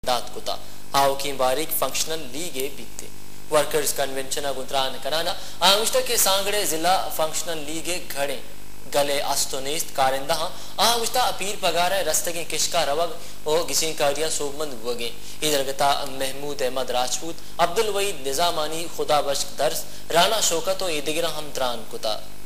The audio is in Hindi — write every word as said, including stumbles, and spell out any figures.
दात कुता आओ की बारीक फंक्शनल लीगे बीते वर्कर्स कन्वेंशन गुंतरान कराना आंगुष्टा के सांगड़े जिला फंक्शनल लीगे घड़े गले अस्तोनेस्त कारिंदा आंगुष्टा अपीर पगार रस्ते के किशका रवग ओ गिसी कारिया सोबमंद वगे इधर गता महमूद अहमद राजपूत अब्दुल वहीद निजामानी खुदा बख्श दर्स राना शौकत ओ इदिगरा हम त्रान कुता।